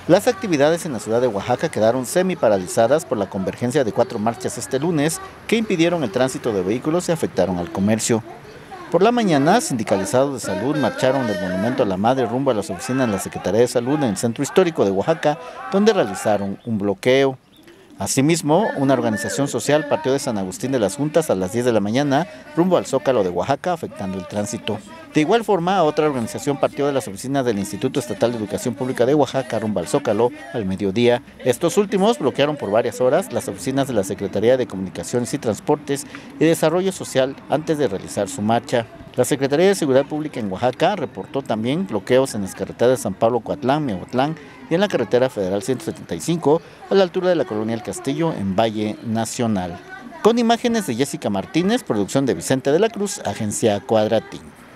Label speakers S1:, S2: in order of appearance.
S1: Las actividades en la ciudad de Oaxaca quedaron semi-paralizadas por la convergencia de 4 marchas este lunes que impidieron el tránsito de vehículos y afectaron al comercio. Por la mañana, sindicalizados de salud marcharon del Monumento a la Madre rumbo a las oficinas de la Secretaría de Salud en el centro histórico de Oaxaca, donde realizaron un bloqueo. Asimismo, una organización social partió de San Agustín de las Juntas a las 10 de la mañana rumbo al Zócalo de Oaxaca, afectando el tránsito. De igual forma, otra organización partió de las oficinas del Instituto Estatal de Educación Pública de Oaxaca rumbo al Zócalo al mediodía. Estos últimos bloquearon por varias horas las oficinas de la Secretaría de Comunicaciones y Transportes y Desarrollo Social antes de realizar su marcha. La Secretaría de Seguridad Pública en Oaxaca reportó también bloqueos en las carreteras de San Pablo-Coatlán, Miahuatlán y en la carretera federal 175 a la altura de la colonia El Castillo en Valle Nacional. Con imágenes de Jessica Martínez, producción de Vicente de la Cruz, Agencia Cuadratín.